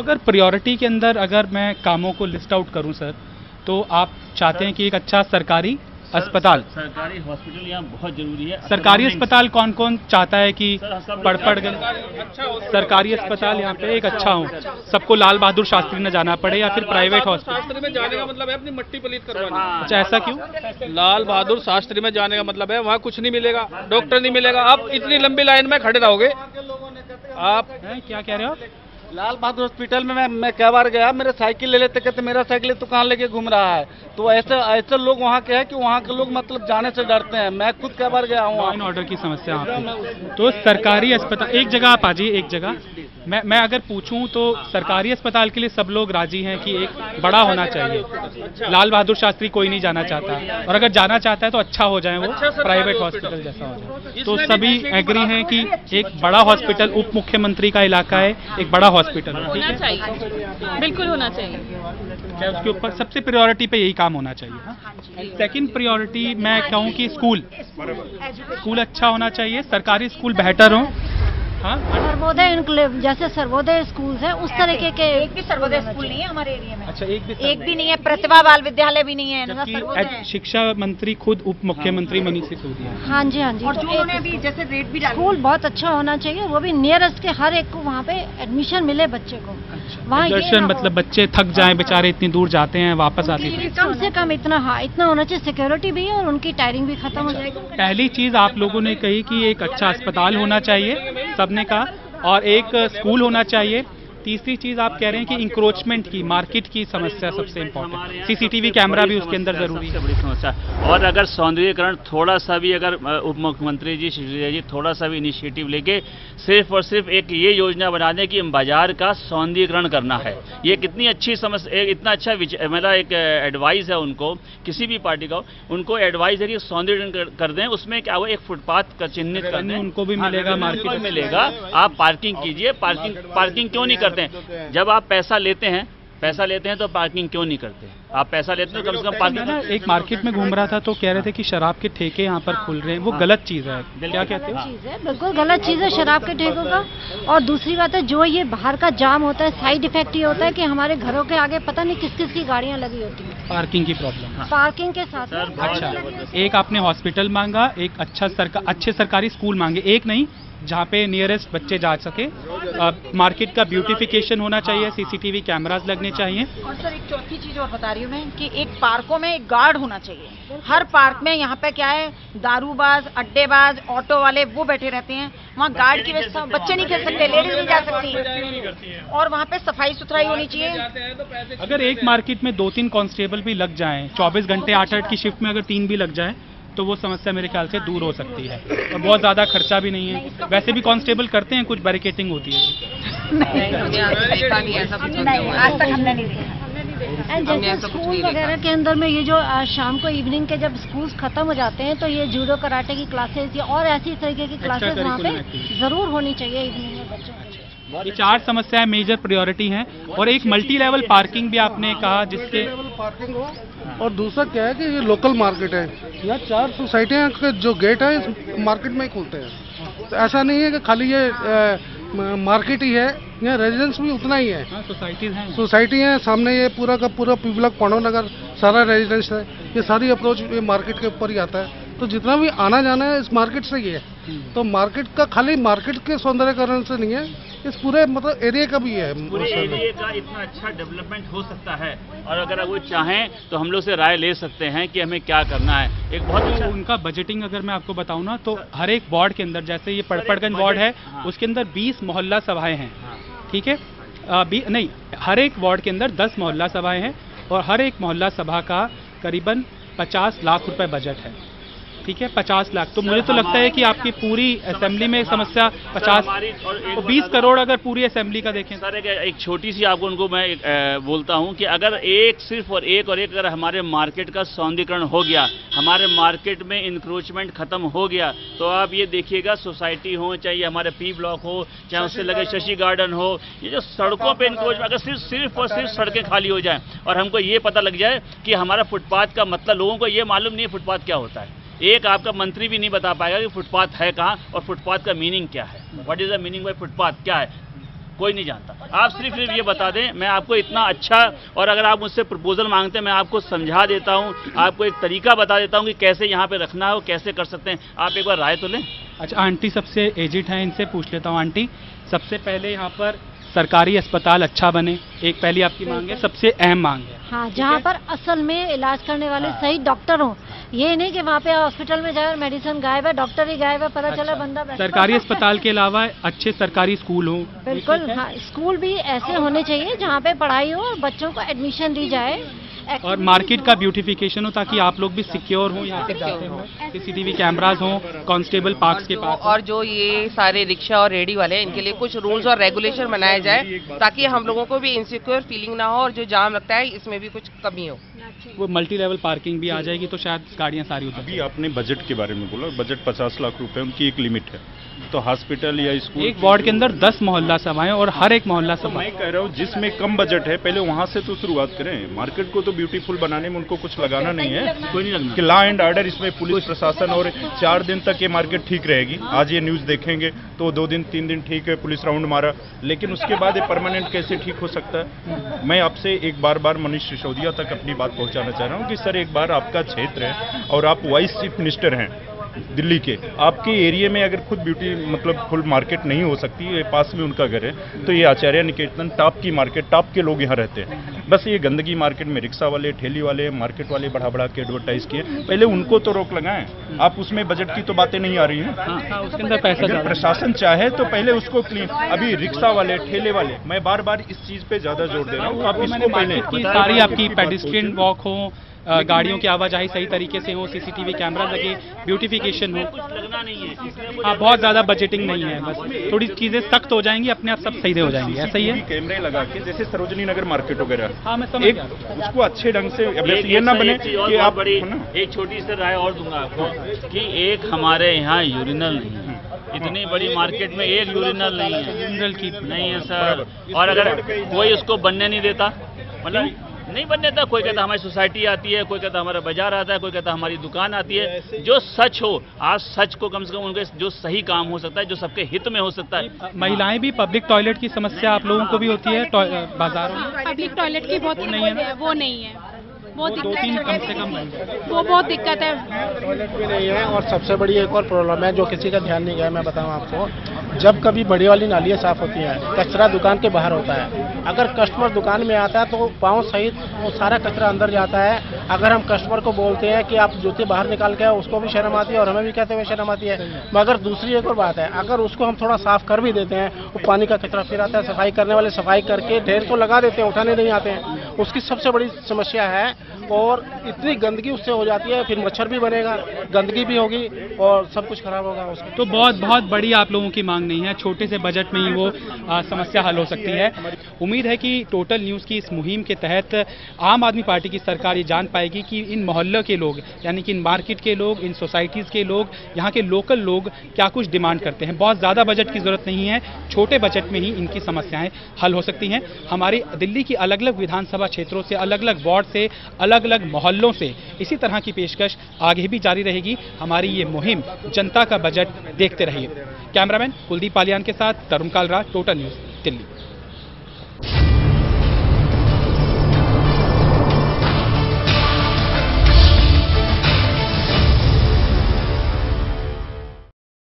अगर प्रायोरिटी के अंदर अगर मैं कामों को लिस्ट आउट करूं सर, तो आप चाहते हैं कि एक अच्छा सरकारी अस्पताल, सरकारी हॉस्पिटल यहाँ बहुत जरूरी है। सरकारी अस्पताल कौन कौन चाहता है कि पड़पड़गंज सरकारी अस्पताल यहाँ पे एक अच्छा हो, सबको लाल बहादुर शास्त्री न जाना पड़े या फिर प्राइवेट हॉस्पिटल? शास्त्री में जाने का मतलब है अपनी मट्टी पलीत करवाना। अच्छा, ऐसा क्यों? लाल बहादुर शास्त्री में जाने का मतलब है वहाँ कुछ नहीं मिलेगा, डॉक्टर नहीं मिलेगा, आप इतनी लंबी लाइन में खड़े रहोगे। आप क्या कह रहे हो आप? लाल बहादुर हॉस्पिटल में मैं कई बार गया, मेरे साइकिल ले लेते, कहते मेरा साइकिल तो कहाँ लेके घूम रहा है। तो ऐसे लोग वहाँ के हैं कि वहाँ के लोग मतलब जाने से डरते हैं। मैं खुद कई बार गया हूँ। लॉ एंड ऑर्डर की समस्या आपकी। तो सरकारी अस्पताल, एक जगह आप आ जाइए, एक जगह मैं अगर पूछूं तो सरकारी अस्पताल के लिए सब लोग राजी हैं कि एक बड़ा होना चाहिए। लाल बहादुर शास्त्री कोई नहीं जाना चाहता, और अगर जाना चाहता है तो अच्छा हो जाए, वो प्राइवेट हॉस्पिटल जैसा हो जाए। तो सभी एग्री हैं कि एक बड़ा हॉस्पिटल, उप मुख्यमंत्री का इलाका है, एक बड़ा हॉस्पिटल होना चाहिए, बिल्कुल होना चाहिए। क्या उसके ऊपर सबसे प्रायोरिटी पे यही काम होना चाहिए? सेकंड प्रायोरिटी मैं कहूँ कि स्कूल अच्छा होना चाहिए, सरकारी स्कूल बेहतर हो। हाँ, सर्वोदय इनक्लेव जैसे सर्वोदय स्कूल है उस तरीके के। एक भी सर्वोदय स्कूल नहीं है हमारे एरिया में। अच्छा, एक भी नहीं है। प्रतिभा बाल विद्यालय भी नहीं है। शिक्षा मंत्री खुद उप मुख्यमंत्री मनीष सिसोदिया। हाँ जी, हाँ जी। और जो उन्होंने भी जैसे रेट भी डाला, स्कूल बहुत अच्छा होना चाहिए, वो भी नियरेस्ट के हर एक को वहाँ पे एडमिशन मिले बच्चे को। वहाँ दर्शन मतलब बच्चे थक जाएं बेचारे, इतनी दूर जाते हैं, वापस आते हैं। कम से कम इतना होना चाहिए, सिक्योरिटी भी है और उनकी टायरिंग भी खत्म हो जाएगी। पहली चीज आप लोगों ने कही कि एक अच्छा अस्पताल होना चाहिए, सबने कहा, और एक स्कूल होना चाहिए। तीसरी चीज आप कह रहे हैं कि इंक्रोचमेंट की, मार्केट की समस्या सबसे इम्पोर्टेंट, सीसीटीवी कैमरा भी उसके अंदर जरूरी है। बड़ी समस्या। और अगर सौंदर्यीकरण थोड़ा सा भी, अगर उप मुख्यमंत्री जी सिसोदिया जी थोड़ा सा भी इनिशिएटिव लेके सिर्फ और सिर्फ एक ये योजना बना दें कि बाजार का सौंदर्यीकरण करना है, ये कितनी अच्छी समस्या, इतना अच्छा मेरा एक एडवाइस है उनको, किसी भी पार्टी का, उनको एडवाइस है कि सौंदर्यीकरण कर दें। उसमें क्या हुआ, एक फुटपाथ का चिन्हित कर दें, उनको भी मिलेगा, मार्केट में मिलेगा। आप पार्किंग कीजिए। पार्किंग क्यों नहीं करते? जब आप पैसा लेते हैं तो पार्किंग क्यों नहीं करते? आप पैसा लेते हैं तो कम से कम पार्किंग। एक मार्केट में घूम रहा था तो कह रहे थे कि शराब के ठेके यहाँ पर खुल रहे हैं, वो गलत चीज है। क्या कहते हैं? चीज है, बिल्कुल गलत चीज है शराब के ठेकों का। और दूसरी बात है, जो ये बाहर का जाम होता है, साइड इफेक्ट ये होता है कि हमारे घरों के आगे पता नहीं किस किस की गाड़ियाँ लगी होती है। पार्किंग की प्रॉब्लम। पार्किंग के साथ। अच्छा, एक आपने हॉस्पिटल मांगा, एक अच्छे सरकारी स्कूल मांगे, एक नहीं जहाँ पे नियरेस्ट बच्चे जा सके। मार्केट का ब्यूटिफिकेशन होना चाहिए, सीसीटीवी कैमरास लगने चाहिए। और सर एक चौथी चीज और बता रही हूँ मैं कि एक पार्कों में एक गार्ड होना चाहिए। हर पार्क में यहाँ पे क्या है, दारूबाज, अड्डेबाज, ऑटो वाले वो बैठे रहते हैं, वहाँ गार्ड की व्यवस्था, बच्चे नहीं खेल सकते, लेडीज नहीं जा सकती, और वहाँ पे सफाई सुथराई होनी चाहिए। अगर एक मार्केट में 2-3 कांस्टेबल भी लग जाएं, 24 घंटे 8-8 की शिफ्ट में अगर 3 भी लग जाएं, तो वो समस्या मेरे ख्याल से दूर हो सकती है, और बहुत ज्यादा खर्चा भी नहीं है। वैसे भी कांस्टेबल करते हैं, कुछ बैरिकेटिंग होती है। आज तक हमने नहीं देखा। एंड जैसे स्कूल वगैरह के अंदर में ये जो शाम को इवनिंग के जब स्कूल खत्म हो जाते हैं, तो ये जूडो कराटे की क्लासेस या और ऐसी तरीके की क्लासेस वहाँ पे जरूर होनी चाहिए इवनिंग में बच्चों को। ये 4 समस्याएं मेजर प्रायोरिटी हैं, और एक मल्टी लेवल पार्किंग भी आपने कहा, जिसके पार्किंग हो। और दूसरा क्या है कि ये लोकल मार्केट है, यहाँ 4 सोसाइटियाँ के जो गेट है इस मार्केट में ही खुलते हैं। तो ऐसा नहीं है कि खाली ये मार्केट ही है, यहाँ रेजिडेंस भी उतना ही है। सोसाइटी है सामने, ये पूरा का पूरा पी ब्लॉक, पांडव नगर, सारा रेजिडेंस है। ये सारी अप्रोच ये मार्केट के ऊपर ही आता है, तो जितना भी आना जाना है इस मार्केट से ही है। तो मार्केट का खाली मार्केट के सौंदर्यकरण से नहीं है, इस पूरे मतलब एरिया का भी है। पूरे एरिया का इतना अच्छा डेवलपमेंट हो सकता है, और अगर वो चाहें तो हम लोग से राय ले सकते हैं कि हमें क्या करना है। एक बहुत अच्छा उनका बजटिंग अगर मैं आपको बताऊं ना, तो हर एक वार्ड के अंदर, जैसे ये पड़पड़गंज वार्ड है, उसके अंदर 20 मोहल्ला सभाएं हैं, ठीक है? नहीं, हर एक वार्ड के अंदर 10 मोहल्ला सभाएं हैं, और हर एक मोहल्ला सभा का करीबन 50 लाख रुपए बजट है, ठीक है? 50 लाख। तो मुझे तो लगता है कि आपकी पूरी असेंबली में समस्या 20 करोड़ अगर पूरी असेंबली का देखें। सर एक छोटी सी आपको उनको मैं बोलता हूं कि अगर सिर्फ एक अगर हमारे मार्केट का सौंदर्यीकरण हो गया, हमारे मार्केट में इंक्रोचमेंट खत्म हो गया, तो आप ये देखिएगा, सोसाइटी हो चाहे हमारे पी ब्लॉक हो, चाहे उससे लगे शशि गार्डन हो, ये जो सड़कों पे इंक्रोचमेंट, अगर सिर्फ और सिर्फ सड़कें खाली हो जाएं और हमको ये पता लग जाए कि हमारा फुटपाथ का मतलब, लोगों को ये मालूम नहीं है फुटपाथ क्या होता है। एक आपका मंत्री भी नहीं बता पाएगा कि फुटपाथ है कहाँ और फुटपाथ का मीनिंग क्या है। What is the meaning by footpath क्या है? कोई नहीं जानता। आप सिर्फ ये बता दें, मैं आपको इतना अच्छा, और अगर आप मुझसे प्रपोजल मांगते हैं मैं आपको समझा देता हूँ, आपको एक तरीका बता देता हूँ कि कैसे यहाँ पे रखना हो, कैसे कर सकते हैं। आप एक बार राय तो लें। अच्छा, आंटी सबसे एजिड हैं, इनसे पूछ लेता हूँ। आंटी, सबसे पहले यहाँ पर सरकारी अस्पताल अच्छा बने, एक पहली आपकी मांग है, सबसे अहम मांग है। हाँ, जहाँ पर असल में इलाज करने वाले सही डॉक्टर हों। ये नहीं कि वहाँ पे हॉस्पिटल में जाए और मेडिसिन गायब है, डॉक्टर ही गायब है, पता चला बंदा सरकारी अस्पताल के अलावा अच्छे सरकारी स्कूल हों। बिल्कुल, हाँ, स्कूल भी ऐसे होने चाहिए जहाँ पे पढ़ाई हो और बच्चों को एडमिशन दी जाए, और मार्केट का ब्यूटिफिकेशन हो ताकि आप लोग भी सिक्योर हो, यहाँ पे जाते हो, सीसीटीवी कैमरास हो, कांस्टेबल पार्क्स के पास। और जो ये सारे रिक्शा और रेडी वाले हैं, इनके लिए कुछ रूल्स और रेगुलेशन बनाए जाए ताकि हम लोगों को भी इनसिक्योर फीलिंग ना हो, और जो जाम लगता है इसमें भी कुछ कमी हो। वो मल्टी लेवल पार्किंग भी आ जाएगी तो शायद गाड़ियाँ सारी उतर। अभी आपने बजट के बारे में बोला, बजट 50 लाख रुपए, उनकी एक लिमिट है। तो हॉस्पिटल या स्कूल, एक वार्ड के अंदर 10 मोहल्ला सभाएं और हर एक मोहल्ला सभा। मैं कह रहा हूँ जिसमें कम बजट है पहले वहाँ से तो शुरुआत करें। मार्केट को तो ब्यूटीफुल बनाने में उनको कुछ लगाना नहीं है, कोई नहीं लगना कि लॉ एंड ऑर्डर इसमें पुलिस प्रशासन, और 4 दिन तक ये मार्केट ठीक रहेगी। आज ये न्यूज़ देखेंगे तो 2 दिन 3 दिन ठीक है, पुलिस राउंड मारा, लेकिन उसके बाद ये परमानेंट कैसे ठीक हो सकता है। मैं आपसे एक बार मनीष सिसोदिया तक अपनी बात पहुँचाना चाह रहा हूँ कि सर, एक बार आपका क्षेत्र है और आप वाइस चीफ मिनिस्टर हैं दिल्ली के, आपके एरिया में अगर खुद ब्यूटी मतलब फुल मार्केट नहीं हो सकती, ये पास में उनका घर है, तो ये आचार्य निकेतन टॉप की मार्केट, टॉप के लोग यहाँ रहते हैं। बस ये गंदगी मार्केट में रिक्शा वाले, ठेली वाले, मार्केट वाले बढ़ा के एडवर्टाइज किए, पहले उनको तो रोक लगाएं। आप उसमें बजट की तो बातें नहीं आ रही हैं, उसके अंदर पैसा अगर प्रशासन चाहे तो पहले उसको क्लीन। अभी रिक्शा वाले, ठेले वाले, मैं बार इस चीज पे ज्यादा जोर दे रहा हूँ, आप इसको पहले सारी आपकी पेडिस्ट्रियन वॉक हो, गाड़ियों की आवाजाही सही तरीके से हो, सीसीटीवी कैमरा लगे, ब्यूटिफिकेशन हो। कुछ लगना नहीं है, हाँ, बहुत ज्यादा बजटिंग नहीं है, बस थोड़ी चीजें सख्त हो जाएंगी, अपने आप सब सही हो जाएंगी। ऐसा ही है, कैमरे लगा के, जैसे सरोजनी नगर मार्केट वगैरह। हाँ, मैं समझ गया। उसको अच्छे ढंग से, ये ना बने कि आप बड़ी एक छोटी सी राय और दूंगा आपको कि एक हमारे यहाँ यूरिनल नहीं है, इतनी बड़ी मार्केट में एक यूरिनल नहीं है, यूरिनल की नहीं है सर। और अगर कोई उसको बनने नहीं देता, मतलब नहीं बनने देता, कोई कहता हमारी सोसाइटी आती है, कोई कहता हमारा बाजार आता है, कोई कहता हमारी दुकान आती है। जो सच हो, आज सच को कम से कम उनके जो सही काम हो सकता है, जो सबके हित में हो सकता है। महिलाएं भी, पब्लिक टॉयलेट की समस्या आप लोगों को भी होती है बाजारों में? पब्लिक टॉयलेट की बहुत नहीं है, वो नहीं है, बहुत दो तीन कम से कम वो बहुत दिक्कत है। टॉयलेट भी नहीं है, और सबसे बड़ी एक और प्रॉब्लम है जो किसी का ध्यान नहीं गया, मैं बताऊं आपको। जब कभी बड़ी वाली नालियाँ साफ होती हैं, कचरा दुकान के बाहर होता है। अगर कस्टमर दुकान में आता है तो पाँव सहित वो सारा कचरा अंदर जाता है। अगर हम कस्टमर को बोलते हैं कि आप जूते बाहर निकाल के आओ, उसको भी शर्म आती है और हमें भी कहते हुए शर्म आती है। मगर दूसरी एक और बात है, अगर उसको हम थोड़ा साफ कर भी देते हैं, वो पानी का कचरा फिर आता है, सफाई करने वाले सफाई करके ढेर तो लगा देते हैं, उठाने नहीं आते हैं। उसकी सबसे बड़ी समस्या है, और इतनी गंदगी उससे हो जाती है, फिर मच्छर भी बनेगा, गंदगी भी होगी और सब कुछ खराब होगा उसका। तो बहुत बड़ी आप लोगों की मांग नहीं है, छोटे से बजट में ही वो समस्या हल हो सकती है। उम्मीद है कि टोटल न्यूज़ की इस मुहिम के तहत आम आदमी पार्टी की सरकार ये जान पाएगी कि इन मोहल्लों के लोग, यानी कि इन मार्केट के लोग, इन सोसाइटीज़ के लोग, यहाँ के लोकल लोग क्या कुछ डिमांड करते हैं। बहुत ज़्यादा बजट की ज़रूरत नहीं है, छोटे बजट में ही इनकी समस्याएं हल हो सकती हैं। हमारी दिल्ली की अलग अलग विधानसभा क्षेत्रों से, अलग अलग वार्ड से, अलग अलग मोहल्लों से इसी तरह की पेशकश आगे भी जारी रहेगी। हमारी ये मुहिम जनता का बजट, देखते रहिए। कैमरामैन कुलदीप पालियान के साथ तरुण कालरा, टोटल न्यूज़, दिल्ली।